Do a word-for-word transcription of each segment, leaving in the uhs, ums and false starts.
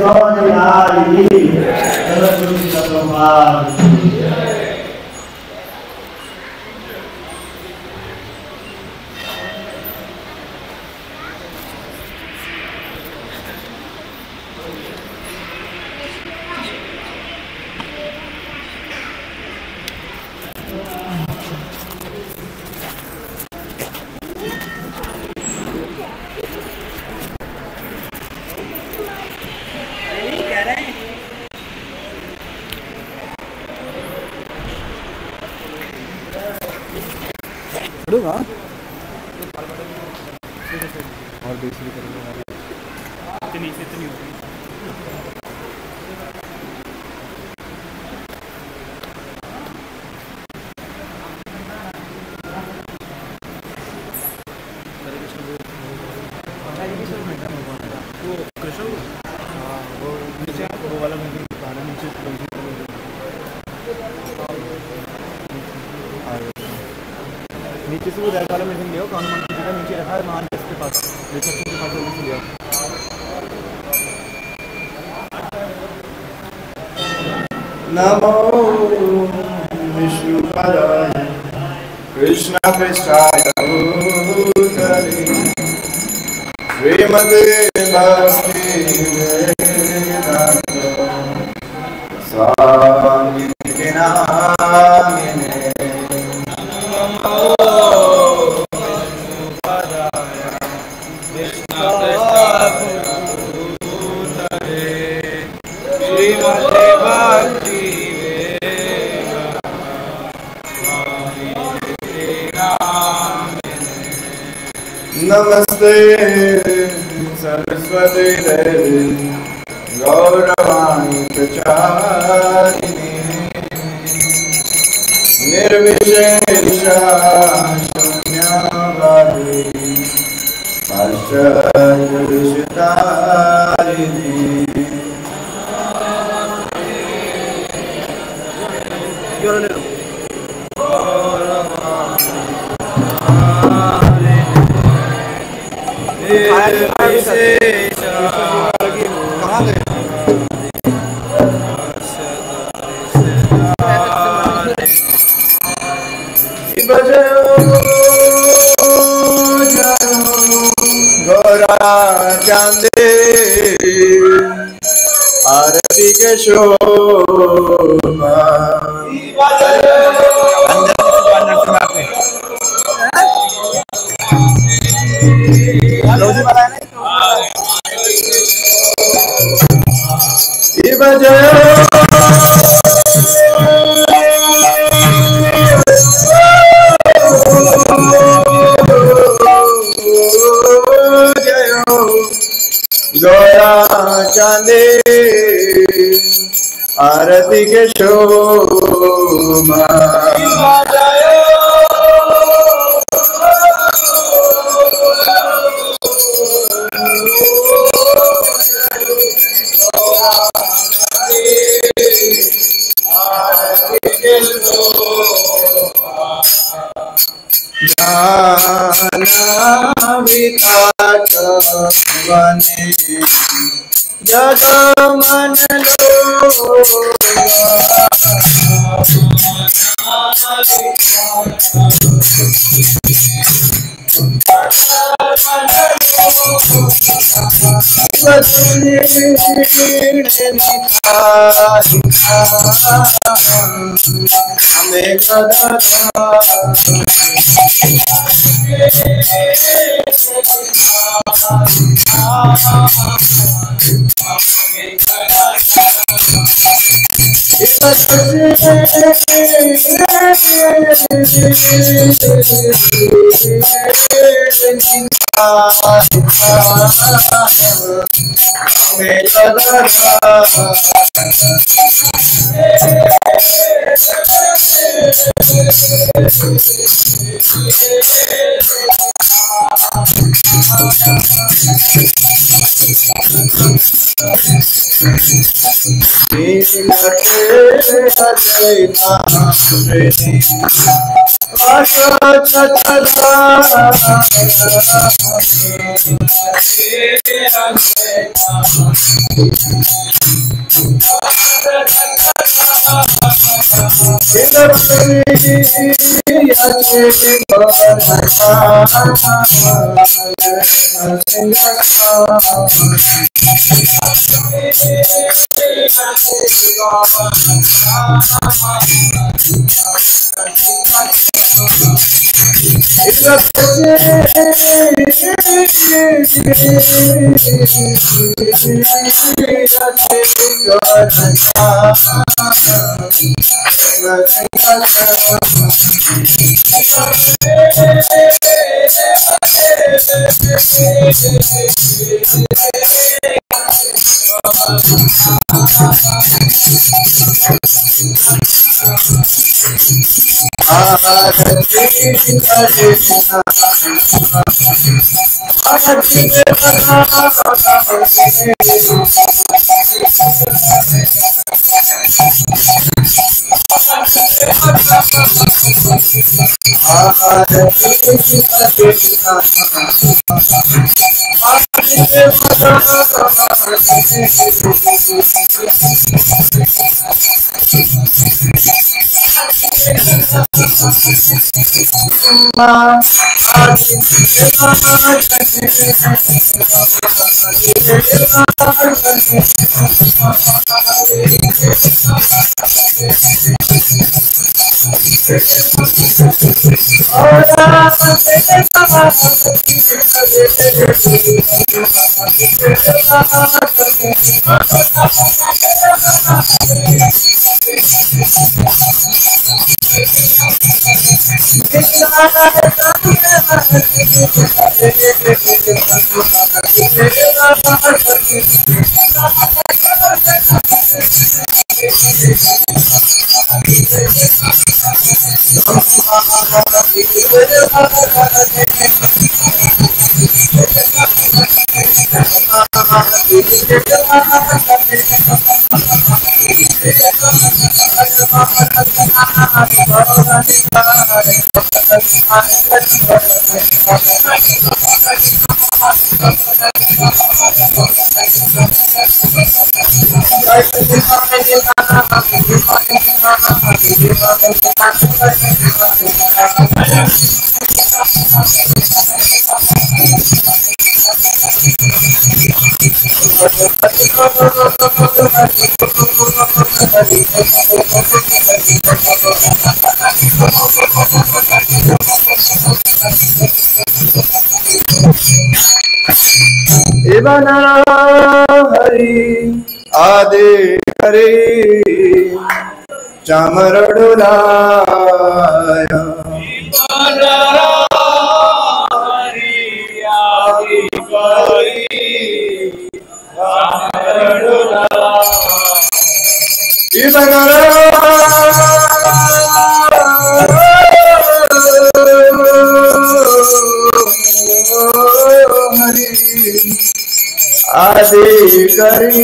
गौर बिहारी जगतगुरु सतपाल और दूसरी करेंगे इतनी से इतनी होगी वो कृष्ण हाँ वो नीचे वो वाला मंदिर गाना नीचे नीचे से वो रेड वाला मेडिसिन लियो कौन मंदिर का नीचे रखा है मान के पास रिसेप्शन के पास मेडिसिन लियो नमो विष्णुपदाय कृष्ण पृष्ठाय भूतले श्रीमते भक्ति वेदांत स्वामी नामिने नमस्ते सरस्वती देवी गौरवाणी प्रचारिणी निर्विशेषा शून्यवादी आश्चर्यविशितारिणी कहाँ गए गौरा चांदे आरती के शोभा बजय गौरा चांदे आरती के शोभा बने जग मन हमें हरि आदे हरे चामरडुलाया आदि करी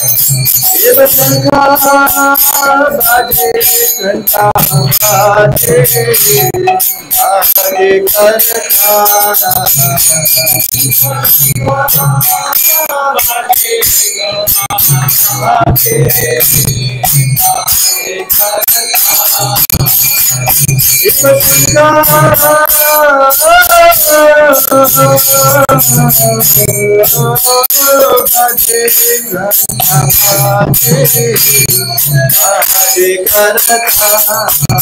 शिव शंखा बाजे घंटा बाजे बाजे करताना शिव शंखा बाजे घंटा बाजे बाजे करताना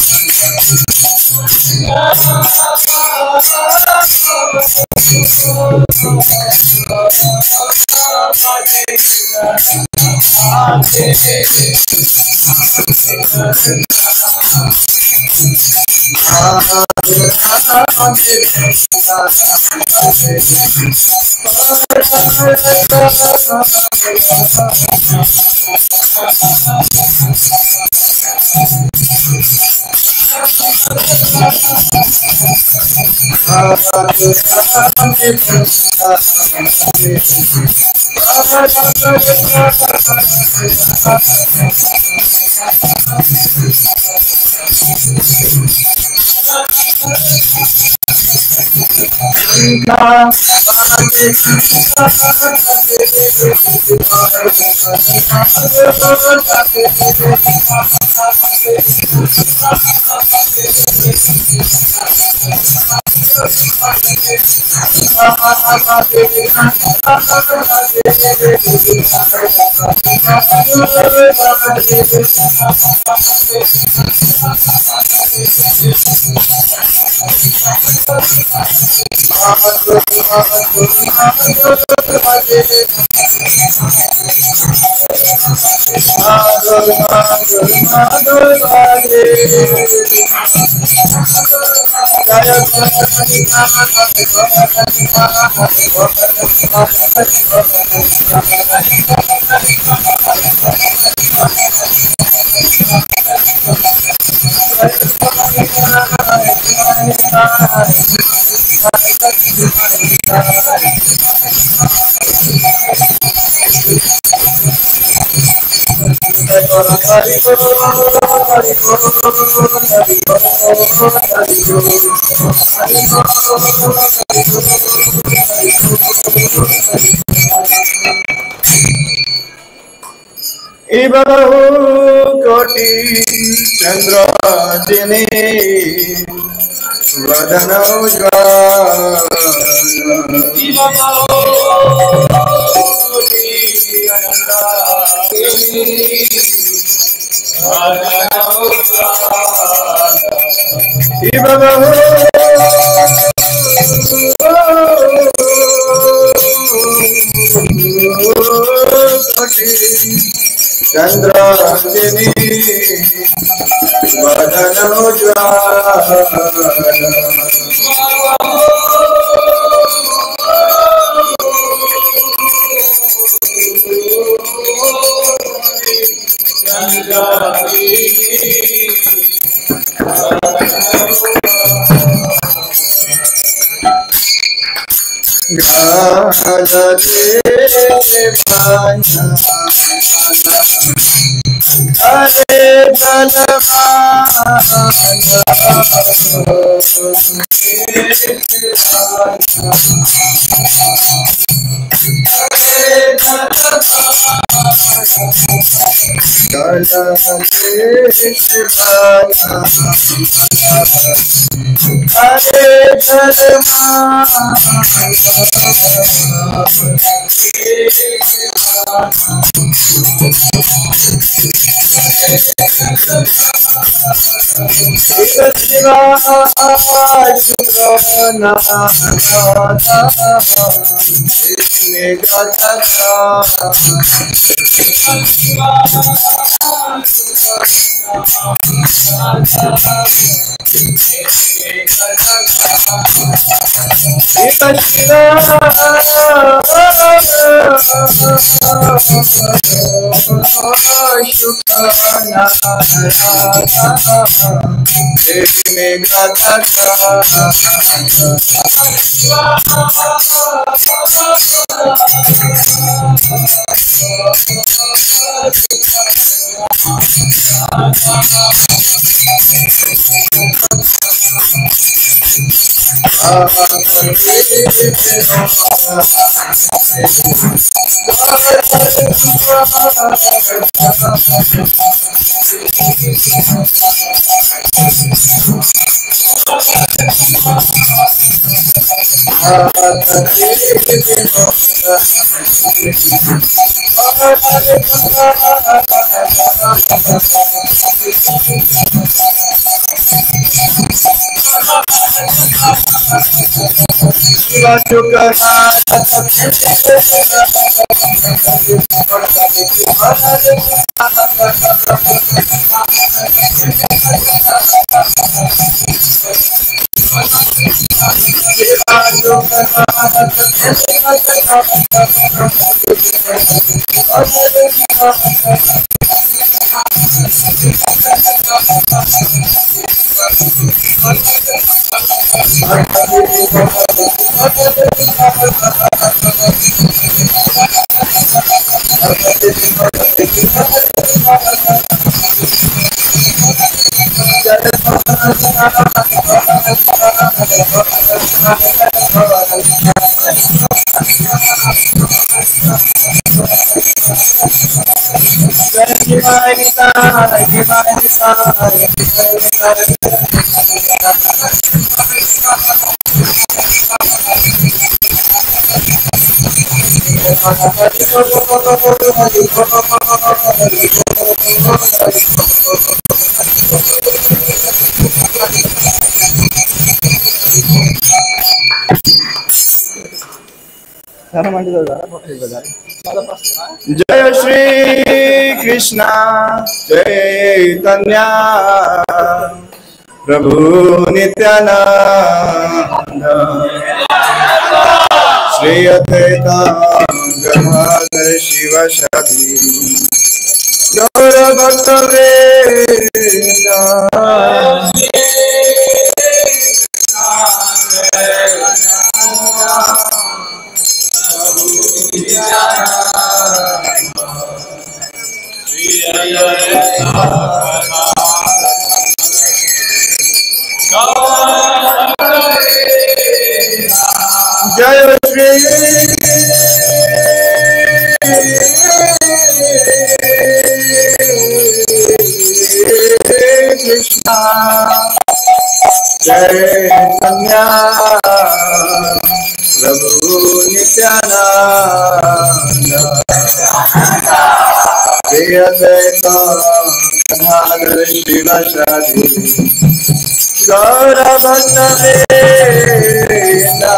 कोटि चंद्रादिने चंद्रादिनी अरे जय श्री कृष्ण चैतन्य प्रभु नित्यानंद श्री अद्वैता गदाधर शिव शक्ति गौर भक्त वृंद जय श्री कृष्ण चैतन्य प्रभु नित्यानंद श्री अद्वैता गदाधर शिव शक्ति गौर भक्त वृंद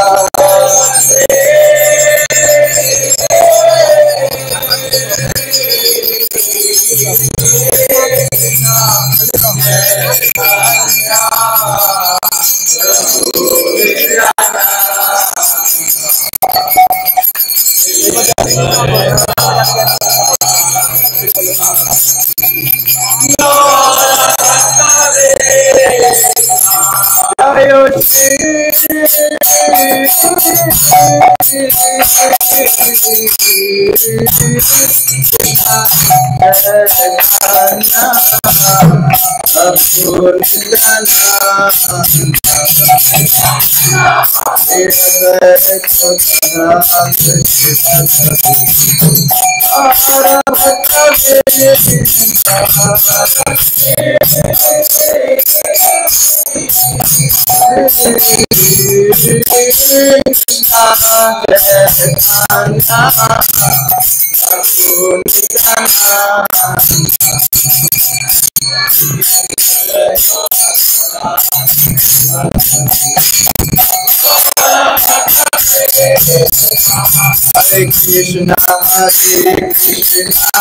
Hare Krishna, Hare Krishna,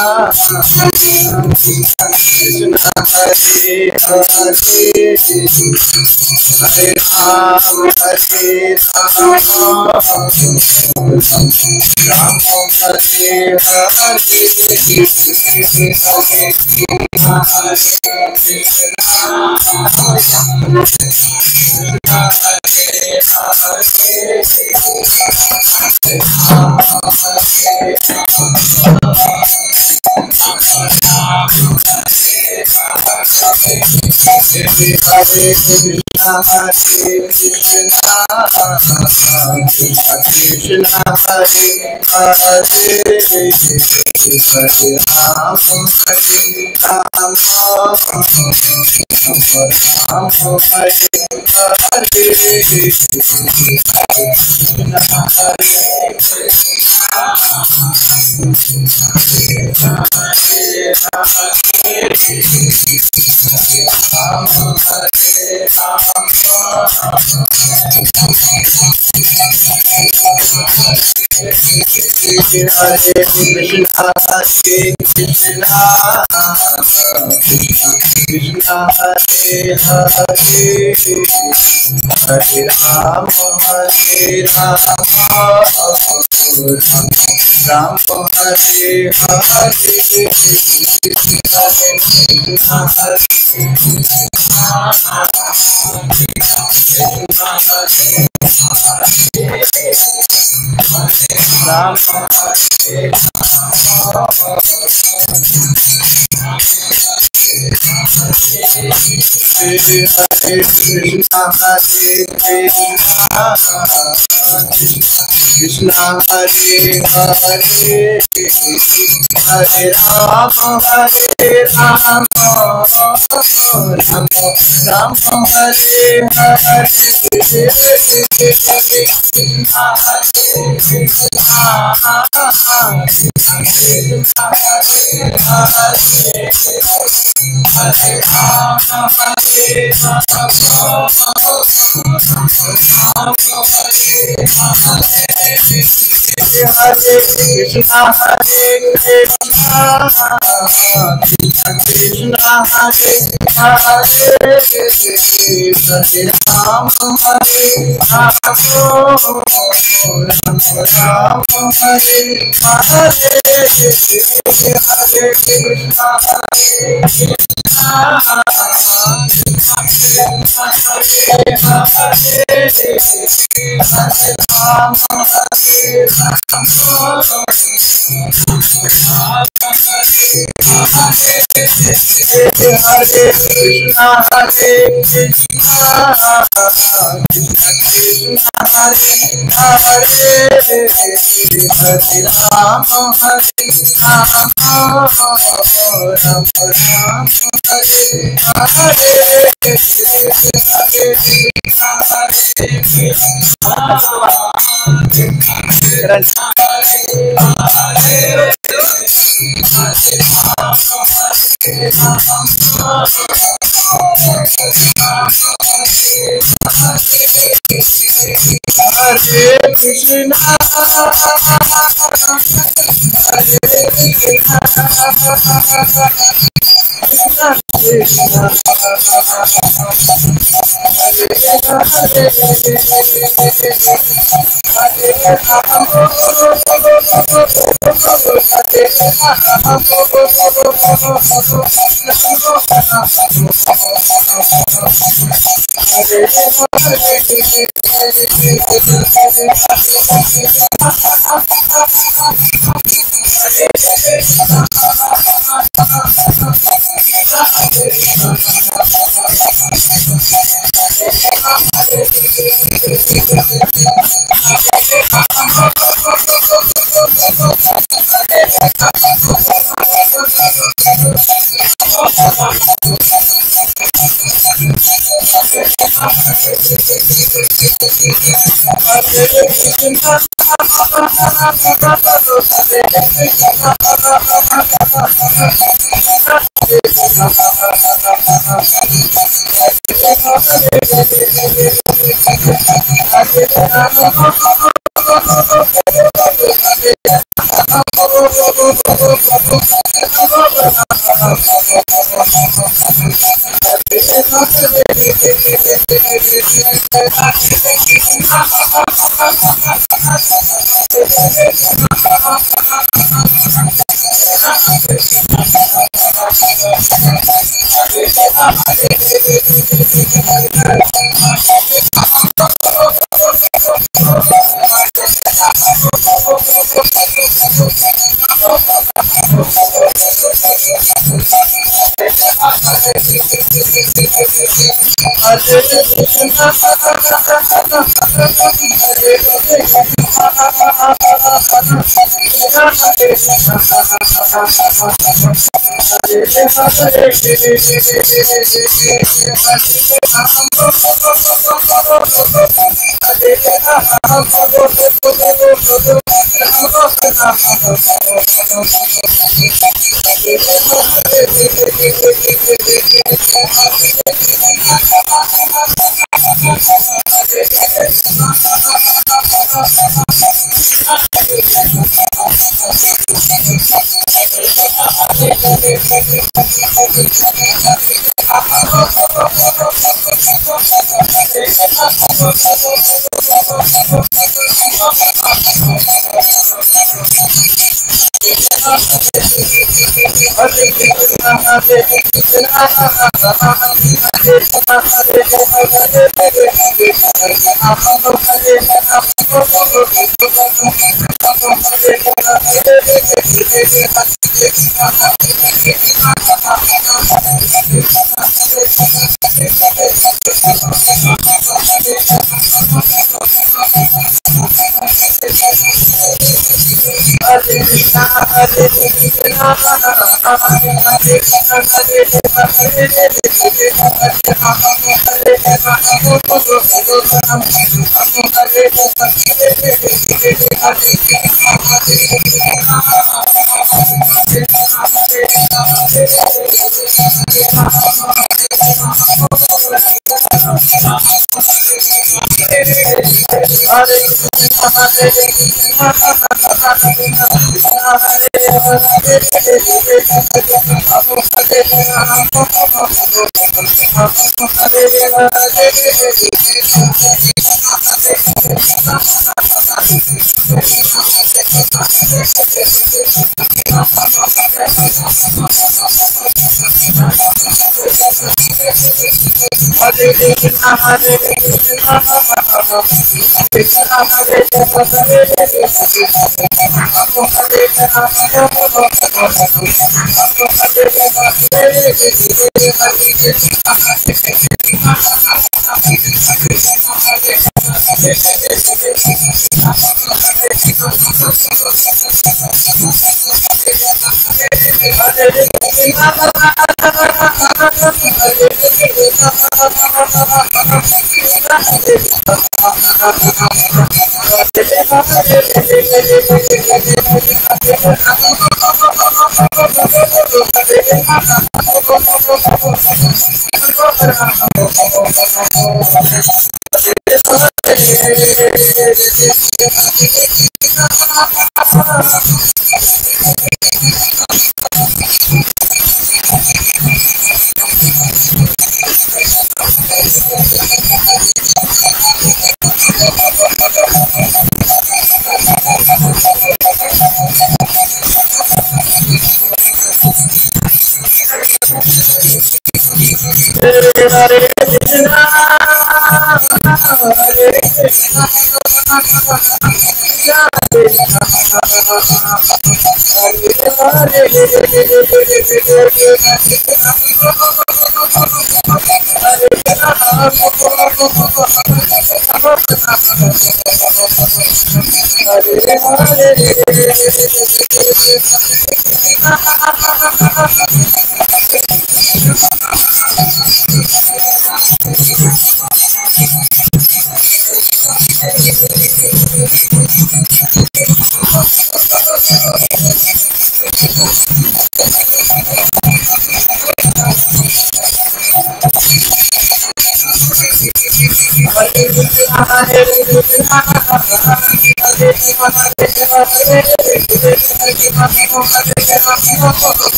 Krishna Hare Hare, Hare Ram, Hare Ram, Ram Hare Hare, Hare Krishna, Hare Krishna, Krishna Krishna, Hare Hare, Hare Ram, Hare Ram, Ram Hare Hare Krishna, Hare Krishna, Krishna Hare Hare, Hare Ram, Hare Ram, Ram Hare Ram Hare Krishna, Hare Krishna, Krishna Hare Hare, Hare Ram, Hare Ram, Ram Ram Hare Hare, Hare Krishna, Hare Krishna, Krishna Hare Hare, Hare Ram, Hare Ram, Ram Ram Hare Hare, Hare Krishna, Hare Krishna, Hare Krishna, Krishna Hare Hare, Hare Ram, Hare Ram, Ram Ram Hare Hare Krishna,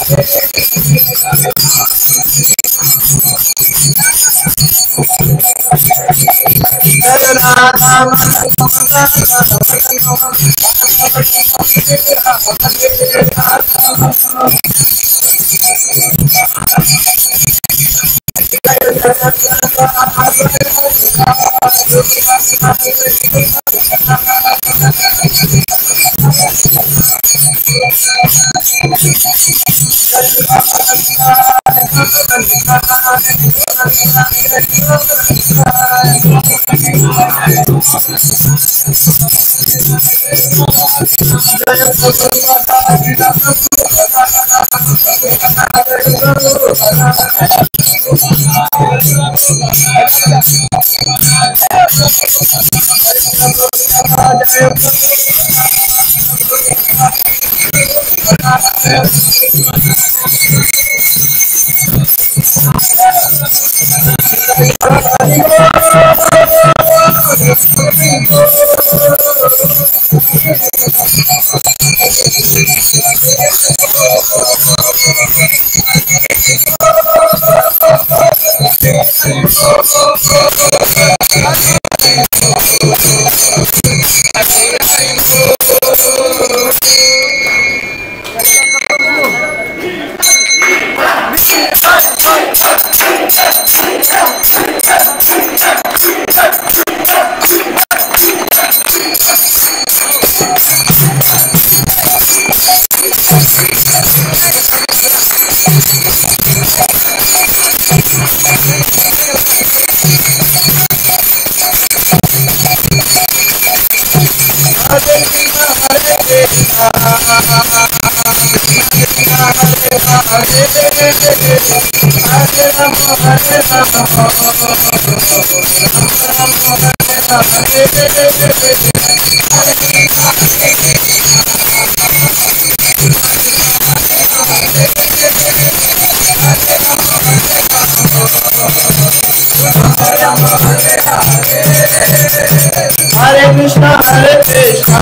Hare Krishna, Hare Krishna,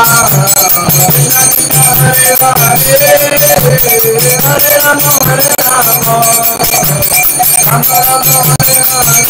Krishna Hare Hare, Hare Rama, Hare Rama, Rama Rama, Hare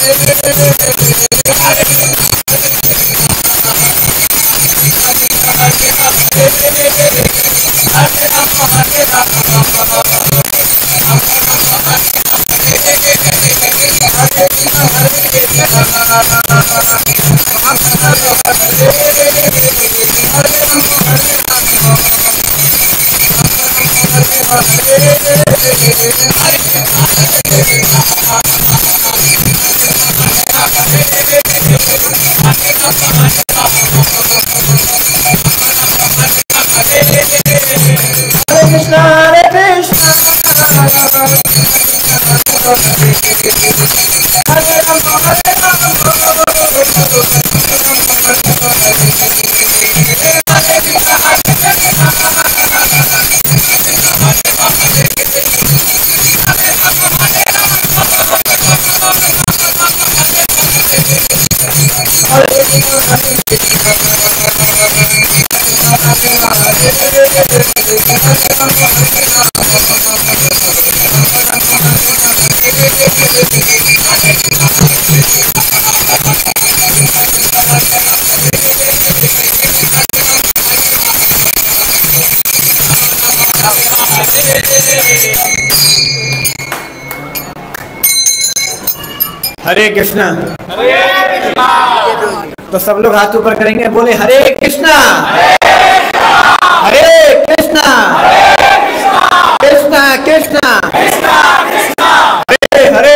Krishna, Hare Krishna, Hare Rama, Hare हरे कृष्णा, तो सब लोग हाथ ऊपर करेंगे, बोले हरे कृष्णा, हरे कृष्णा, कृष्णा कृष्णा, हरे हरे,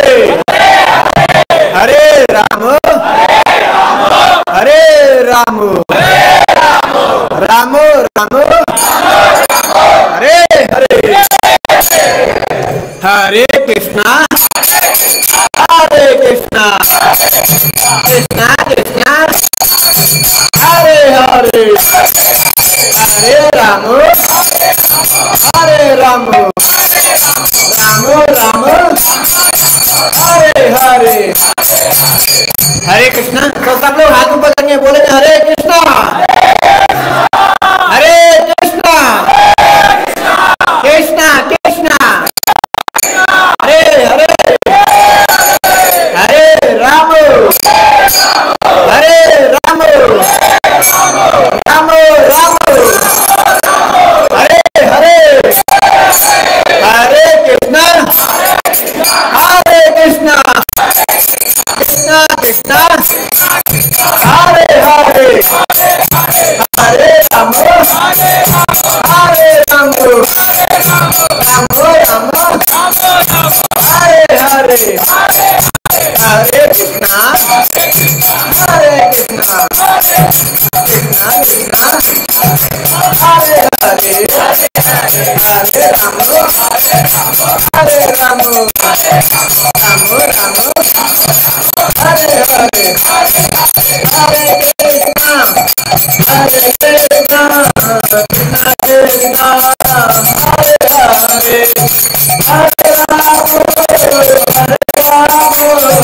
हरे राम, हरे राम, राम राम, हरे हरे, हरे कृष्णा, हरे कृष्णा, कृष्णा कृष्णा, हरे हरे, हरे राम, हरे राम, राम राम, हरे हरे, हरे कृष्णा। तो सब लोग हाथ ऊपर करके बोले हरे कृष्णा, हरे कृष्णा, कृष्णा कृष्णा, हरे हरे राम हरे राम राम राम हरे हरे हरे कृष्णा हरे कृष्णा कृष्णा कृष्णा हरे हरे हरे राम हरे राम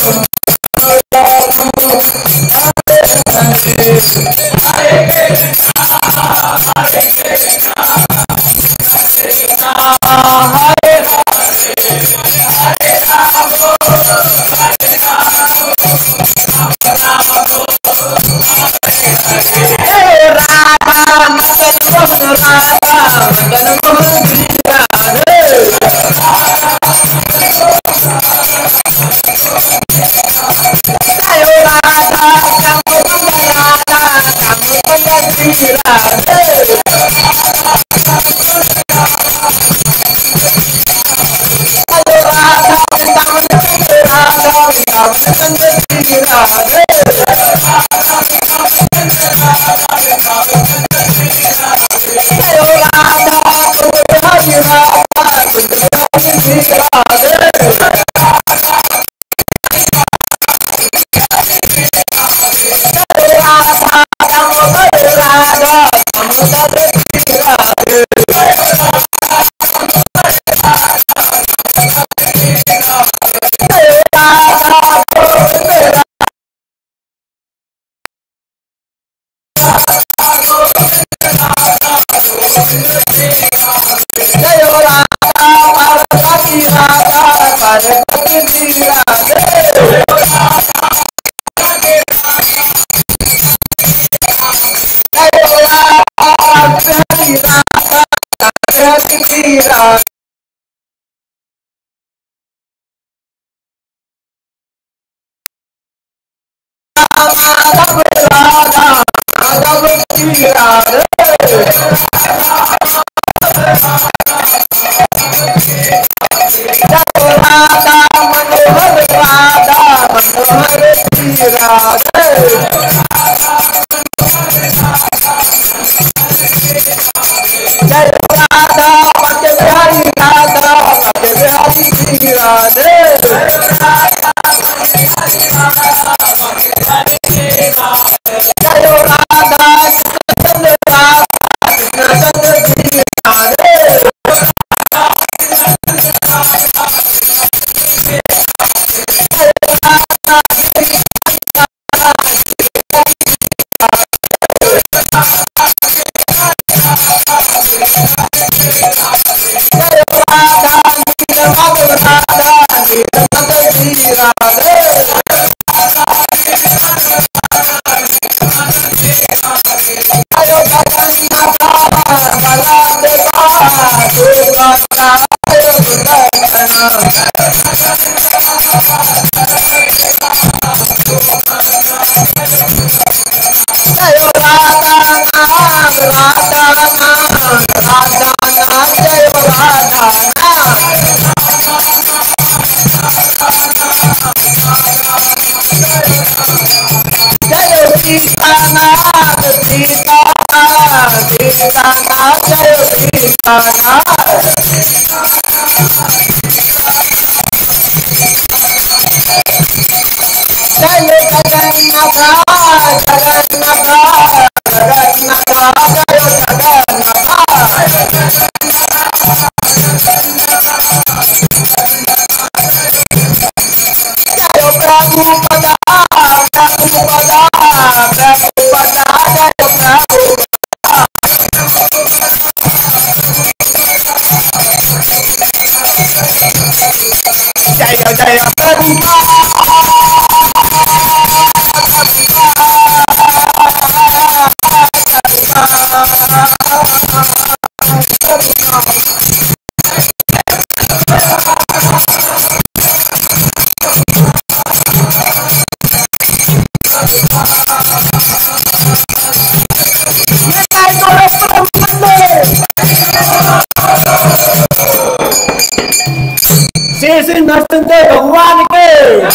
श्री नरसिंह भगवान के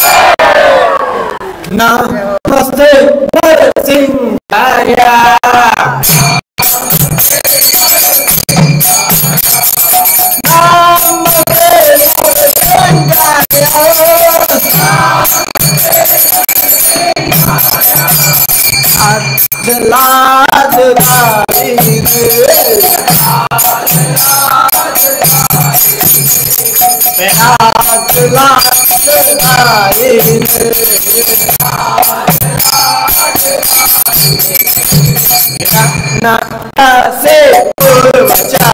नमस्ते नरसिंह से पूर्वजा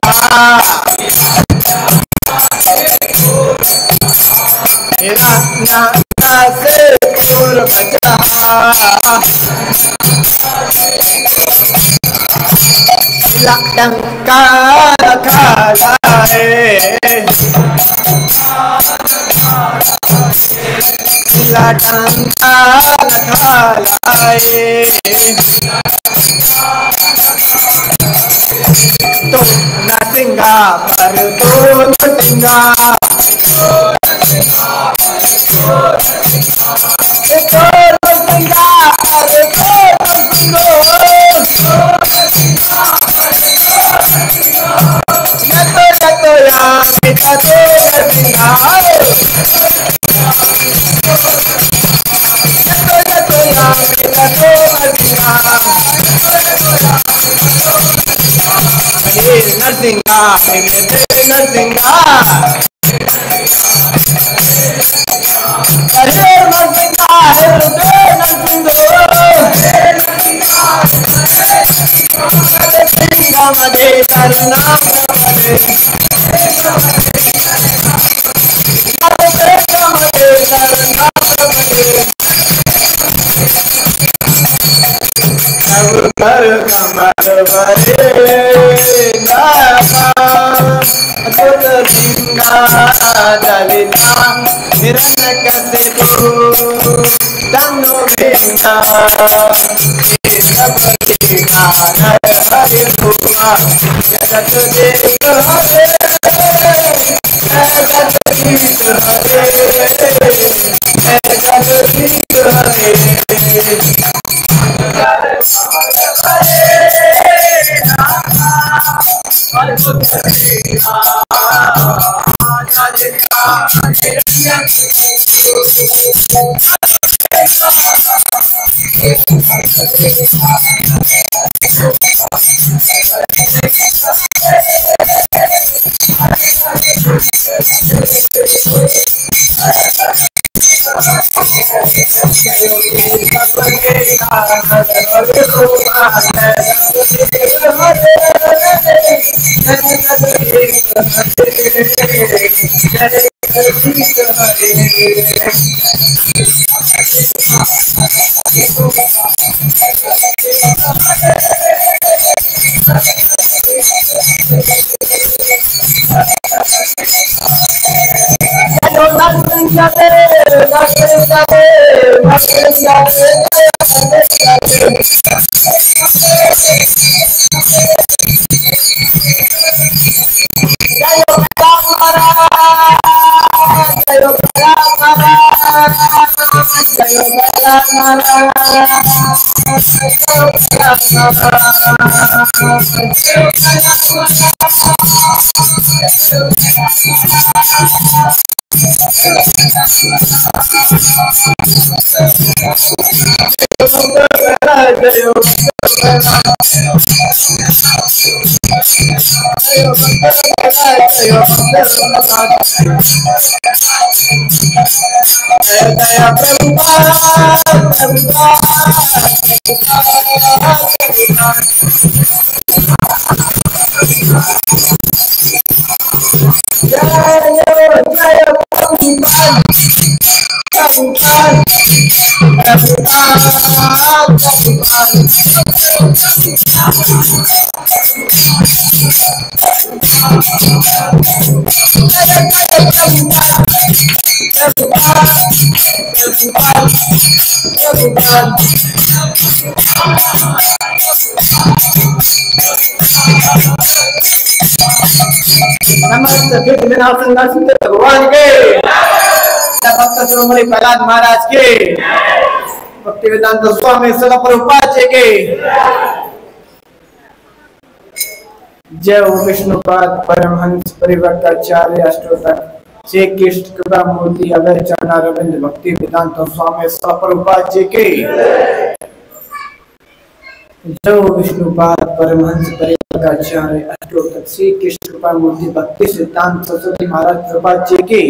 से पूर्वजा लंका खालाए लंका खालाए तो नरसिंगा पर तो नरसिंगा तो नरसिंगा पर तो नरसिंगा तो तो या पिता तो नरसिंगा तो तो या पिता तो नरसिंगा नरसिंगा नरसिंगा हरे नरसिंगा हृदय नरसिंगो नरसिंगा मधे करुणा मधे नरसिंगा मधे करुणा मधे कर कमल भरे अद्भुत सिंगा दलिता हिरण कसिपु तनु बिंगा हरि भुआ जगत देव हरे जगत जीत हरे जगत जीत हरे नमस्ते भगवान के भक्त शिरोमणि प्रहलाद महाराज के भक्ति वेदांत स्वामी शिल प्रभुपाद जी के जय विष्णुपाद परमहंस परिवर्ताचार्य अष्टोत्तर श्री कृष्ण कृपा मूर्ति अभय चरण अरविंद भक्ति वेदांत स्वामी शिल प्रभुपाद जी के जो विष्णुपाद परमहंस परिव्राजकाचार्य अष्टोत्तर श्री कृष्ण कृपा मूर्ति भक्ति सिद्धांत सरस्वती महाराज कृपा जी की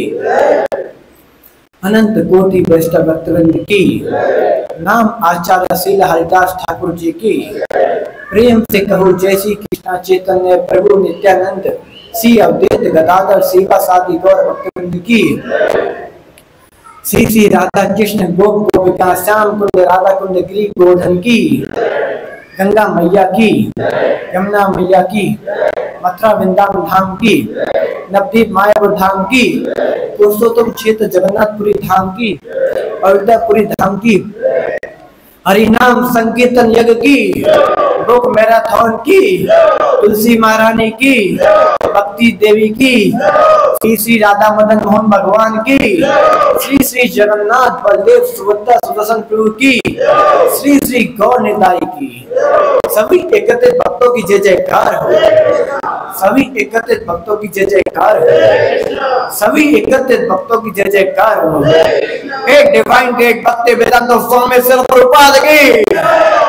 अनंत कोटि वैष्णव भक्तवृंद की नाम आचार्य श्रील हरिदास ठाकुर जी की प्रेम से कहो जय श्री कृष्णा चैतन्य प्रभु नित्यानंद श्री अद्वैत गदाधर शिवा सादि गौर भक्तवृंद की श्री श्री राधा कृष्ण गोप गोपिका श्याम कुंड राधा कुंड गिरी गोवर्धन की गंगा मैया की यमुना मैया की मथुरा वृंदावन धाम की नवदीप मायापुर धाम की पुरुषोत्तम क्षेत्र जगन्नाथपुरी धाम की अयोध्यापुरी धाम की हरिनाम संकीर्तन यज्ञ की बुक मैराथन की तुलसी महारानी की भक्ति देवी की श्री श्री राधा मदन मोहन भगवान की श्री श्री जगन्नाथ बलदेव सुभद्रा सुदर्शन प्रभु की श्री श्री गौर निताई की सभी एकत्रित भक्तों की जय जयकार हो। सभी एकत्रित भक्तों की जय जयकार हो। सभी एकत्रित भक्तों की जय जयकार हो। एक डिवाइन ग्रेट भक्ति वेदांत स्वामी श्रील प्रभुपाद की